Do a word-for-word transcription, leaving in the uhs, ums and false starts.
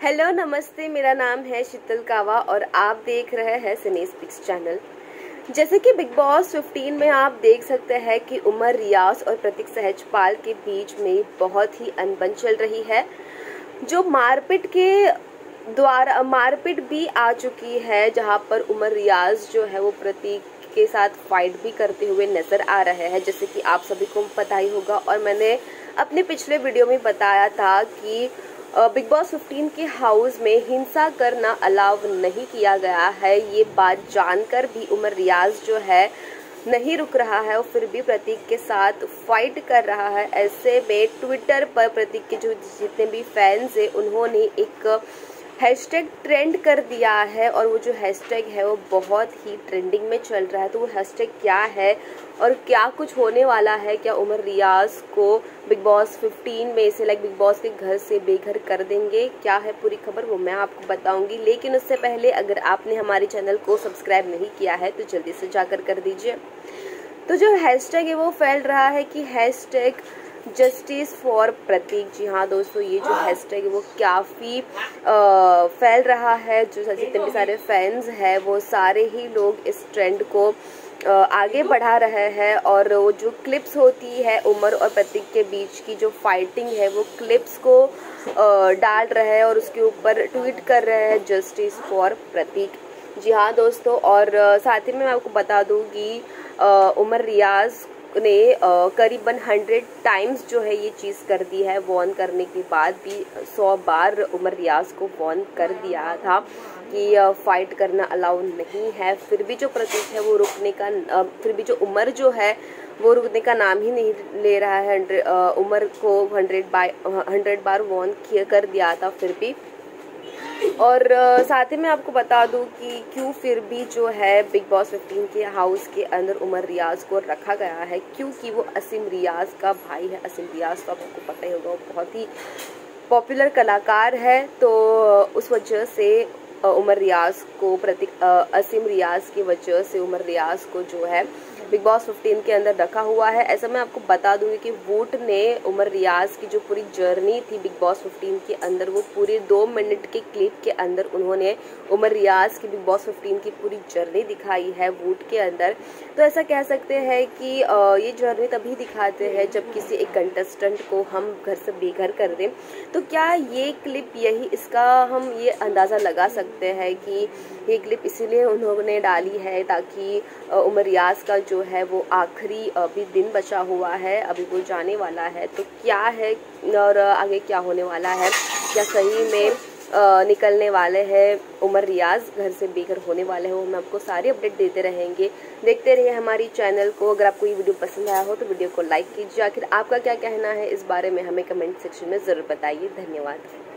Hello नमस्ते, मेरा नाम है शीतल कावा और आप देख रहे हैं सिनेस पिक्स चैनल। जैसे कि बिग बॉस पंद्रह में आप देख सकते हैं कि उमर रियाज और प्रतीक सहजपाल के बीच में बहुत ही अनबन चल रही है, जो मारपीट के द्वारा मारपीट भी आ चुकी है, जहां पर उमर रियाज जो है वो प्रतीक के साथ फाइट भी करते हुए नजर आ रहे हैं। जैसे कि आप सभी को पता ही होगा और मैंने अपने पिछले वीडियो में बताया था कि बिग बॉस पंद्रह के हाउस में हिंसा करना अलाउ नहीं किया गया है। ये बात जानकर भी उमर रियाज जो है नहीं रुक रहा है और फिर भी प्रतीक के साथ फाइट कर रहा है। ऐसे में ट्विटर पर प्रतीक के जो जितने भी फैंस हैं उन्होंने एक हैशटैग ट्रेंड कर दिया है और वो जो हैशटैग है वो बहुत ही ट्रेंडिंग में चल रहा है। तो वो हैशटैग क्या है और क्या कुछ होने वाला है, क्या उमर रियाज को बिग बॉस पंद्रह में से लाइक बिग बॉस के घर से बेघर कर देंगे, क्या है पूरी खबर वो मैं आपको बताऊंगी। लेकिन उससे पहले अगर आपने हमारे चैनल को सब्सक्राइब नहीं किया है तो जल्दी से जाकर कर दीजिए। तो जो हैशटैग है वो फैल रहा है कि हैशटैग जस्टिस फॉर प्रतीक। जी हाँ दोस्तों, ये जो हैशटैग है वो काफ़ी फैल रहा है। जो जितने भी सारे फैंस हैं वो सारे ही लोग इस ट्रेंड को आ, आगे बढ़ा रहे हैं और वो जो क्लिप्स होती है उमर और प्रतीक के बीच की जो फाइटिंग है वो क्लिप्स को आ, डाल रहे हैं और उसके ऊपर ट्वीट कर रहे हैं जस्टिस फॉर प्रतीक। जी हाँ दोस्तों, और साथ ही में मैं आपको बता दूँ कि उमर रियाज ने करीबन हंड्रेड टाइम्स जो है ये चीज़ कर दी है। वॉर्न करने के बाद भी सौ बार उमर रियाज को वॉर्न कर दिया था कि फाइट करना अलाउ नहीं है, फिर भी जो प्रतीक है वो रुकने का फिर भी जो उमर जो है वो रुकने का नाम ही नहीं ले रहा है। हंड्रेड उमर को हंड्रेड बाय हंड्रेड बार वॉर्न कर दिया था फिर भी। और साथ ही मैं आपको बता दूं कि क्यों फिर भी जो है बिग बॉस पंद्रह के हाउस के अंदर उमर रियाज को रखा गया है, क्योंकि वो असीम रियाज का भाई है। असीम रियाज तो आपको पता ही होगा, वो बहुत ही पॉपुलर कलाकार है। तो उस वजह से उमर रियाज को प्रतीक असीम रियाज की वजह से उमर रियाज को जो है बिग बॉस पंद्रह के अंदर रखा हुआ है। ऐसा मैं आपको बता दूंगी कि वोट ने उमर रियाज की जो पूरी जर्नी थी बिग बॉस पंद्रह के अंदर, वो पूरे दो मिनट के क्लिप के अंदर उन्होंने उमर रियाज की बिग बॉस पंद्रह की पूरी जर्नी दिखाई है वोट के अंदर। तो ऐसा कह सकते हैं कि ये जर्नी तभी दिखाते हैं जब किसी एक कंटेस्टेंट को हम घर से बेघर कर दें। तो क्या ये क्लिप यही इसका हम ये अंदाज़ा लगा सकते हैं कि ये क्लिप इसीलिए उन्होंने डाली है ताकि उमर रियाज का जो है वो आखिरी अभी दिन बचा हुआ है, अभी वो जाने वाला है। तो क्या है और आगे क्या होने वाला है, क्या सही में आ, निकलने वाले हैं उमर रियाज, घर से बेघर होने वाले हैं, वो हम आपको सारी अपडेट देते रहेंगे। देखते रहिए हमारी चैनल को। अगर आपको ये वीडियो पसंद आया हो तो वीडियो को लाइक कीजिए। आखिर आपका क्या कहना है इस बारे में हमें कमेंट सेक्शन में ज़रूर बताइए। धन्यवाद।